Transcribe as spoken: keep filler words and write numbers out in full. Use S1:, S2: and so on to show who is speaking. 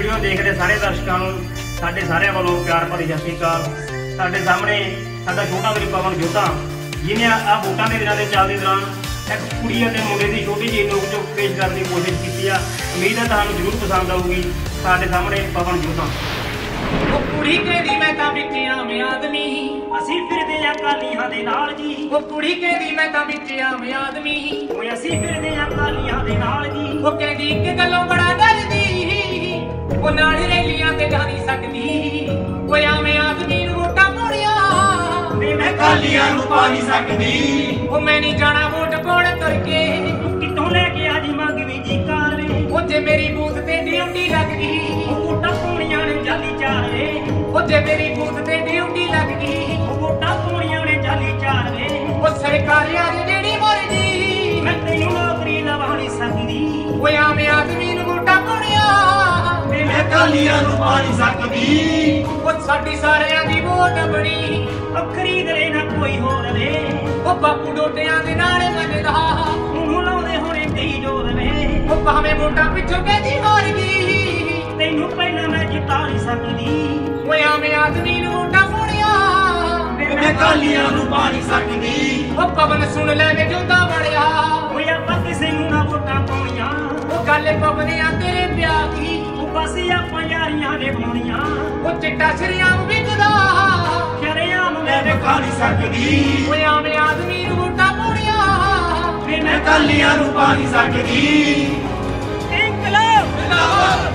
S1: Video ਦੇਖਦੇ ਸਾਰੇ ਦਰਸ਼ਕਾਂ ਨੂੰ ਸਾਡੇ ਸਾਰਿਆਂ ਵੱਲੋਂ ਪਿਆਰ ਭਰੀ ਸਤਿ ਸ਼੍ਰੀ ਅਕਾਲ। ਸਾਡੇ ਸਾਹਮਣੇ ਸਾਡਾ ਛੋਟਾ ਵੀਰ ਪਵਨ ਜੋਧਾ ਜਿਹਨੇ ਆ ਵੋਟਾਂ ਦੇ ਦਿਨਾਂ ਦੇ ਚੱਲਦੇ ਦੌਰਾਨ ਇੱਕ ਕੁੜੀ ਅਤੇ ਮੁੰਡੇ ਦੀ ਛੋਟੀ ਜਿਹੀ ਨੋਕ ਝੋਕ ਪੇਸ਼ ਕਰਨ ਦੀ ਕੋਸ਼ਿਸ਼ ਕੀਤੀ ਆ। ਉਮੀਦ ਹੈ ਤੁਹਾਨੂੰ ਜ਼ਰੂਰ ਪਸੰਦ ਆਊਗੀ। ਸਾਡੇ ਸਾਹਮਣੇ ਪਵਨ ਜੋਧਾ।
S2: ਉਹ ਕੁੜੀ ਕਹਿੰਦੀ ਮੈਂ ਤਾਂ ਵਿੱਚ ਆਮ ਆਦਮੀ,
S1: ਅਸੀਂ ਫਿਰਦੇ ਆ ਕਾਲੀਆਂ ਦੇ ਨਾਲ ਜੀ।
S2: ਉਹ ਕੁੜੀ ਕਹਿੰਦੀ ਮੈਂ ਤਾਂ ਵਿੱਚ ਆਮ ਆਦਮੀ,
S1: ਓਏ ਅਸੀਂ ਫਿਰਦੇ ਆ ਕਾਲੀਆਂ ਦੇ ਨਾਲ ਜੀ।
S2: ਉਹ ਕਹਿੰਦੀ ਇੱਕ ਗੱਲੋਂ ਬੜਾ ਡਰਦੀ, ਉਹ ਨਾਲ ਰੈਲੀਆਂ ਤੇ ਜਾ ਨਹੀਂ ਸਕਦੀ। ਓਏ ਆਮ ਆਦਮੀ ਨੂੰ ਵੋਟਾਂ ਪਾਉਣੀਆਂ,
S1: ਵੇ ਮੈਂ ਕਾਲੀਆਂ ਨੂੰ ਪਾ ਨਹੀਂ ਸਕਦੀ।
S2: ਉਹ ਮੈਂ ਨਹੀਂ ਜਾਣਾ ਵੋਟ ਪਾਉਣ ਤੁਰ ਕੇ,
S1: ਕਿੱਥੋਂ ਲੈ ਕੇ ਆਜੀ ਮੰਗਵੀ ਜੀ ਕਾਲੇ।
S2: ਉਹ ਜੇ ਮੇਰੀ ਬੂਥ ਤੇ ਡਿਊਟੀ ਲੱਗ ਗਈ,
S1: ਉਹ ਵੋਟਾਂ ਪਾਉਣੀਆਂ ਨੇ ਜਾਲੀ ਚਾਰੇ।
S2: ਉਹ ਜੇ ਮੇਰੀ ਬੂਥ ਤੇ ਡਿਊਟੀ ਲੱਗ ਗਈ,
S1: ਉਹ ਵੋਟਾਂ ਪਾਉਣੀਆਂ ਨੇ ਜਾਲੀ ਚਾਰੇ।
S2: ਉਹ ਸਰਕਾਰੀਆਂ ਦੀ ਜਿਹੜੀ ਮਰਜ਼ੀ,
S1: ਮੈਂ ਤੈਨੂੰ ਨੌਕਰੀ ਲਵਾ ਨਹੀਂ ਸਕਦੀ।
S2: ਓਏ ਆਮ ਆਦਮੀ ਨੂੰ ਵੋਟਾਂ ਪਾਉਣੀਆਂ,
S1: ਵੇ ਮੈਂ ਕਾਲੀਆਂ ਨੂੰ ਪਾ ਨਹੀਂ ਸਕਦੀ।
S2: ਉਹ ਸਾਡੀ ਸਾਰਿਆਂ ਦੀ ਵੋਟ ਬਣੀ,
S1: ਉਹ ਖਰੀਦ ਲੈ ਨਾ ਕੋਈ ਹੋਰ ਵੇ।
S2: ਉਹ ਬਾਪੂ ਡੋਡਿਆਂ ਦੇ ਨਾਲ ਮੰਨਦਾ,
S1: ਉਹਨੂੰ ਲਾਉਂਦੇ ਹੋਣੇ ਕਈ ਜੋਰ ਵੇ।
S2: ਉਹ ਭਾਵੇਂ ਵੋਟਾਂ ਪਿੱਛੋਂ ਕਹਿੰਦੀ ਹਾਰ ਗਈ,
S1: ਤੈਨੂੰ ਪਹਿਲਾਂ ਮੈਂ ਜਿਤਾ ਨਹੀਂ ਸਕਦੀ।
S2: ਓਏ ਆਮ ਆਦਮੀ ਨੂੰ ਵੋਟਾਂ ਪਾਉਣੀਆਂ,
S1: ਵੇ ਮੈਂ ਕਾਲੀਆਂ ਨੂੰ ਪਾ ਨਹੀਂ ਸਕਦੀ।
S2: ਉਹ ਪਵਨ ਸੁਣ ਲੈ ਵੇ ਜੋਧਾ ਵਾਲਿਆ,
S1: ਓਏ ਆਪਾਂ ਕਿਸੇ ਨੂੰ ਨਾ ਵੋਟਾਂ ਪਾਉਣੀਆਂ।
S2: ਉਹ ਗੱਲ ਪਵਨਿਆ ਤੇਰੇ ਪਿਆਰ ਦੀ,
S1: ਉਹ ਬਸ ਆਪਾਂ ਯਾਰੀਆਂ ਨੇ ਬਣਾਉਣੀਆਂ।
S2: ਉਹ ਚਿੱਟਾ ਸ਼ਰਿਆਮ ਵਿਕਦਾ,
S1: ਸ਼ਰੇਆਮ ਮੈਂ ਵਿਖਾ ਨਹੀਂ ਸਕਦੀ।
S2: ਓਏ ਆਮ ਆਦਮੀ ਨੂੰ ਵੋਟਾਂ ਪਾਉਣੀਆਂ,
S1: ਵੇ ਮੈਂ ਕਾਲੀਆਂ ਨੂੰ ਪਾ ਨਹੀਂ ਸਕਦੀ।
S2: ਇਨਕਲਾਬ ਜ਼ਿੰਦਾਬਾਦ।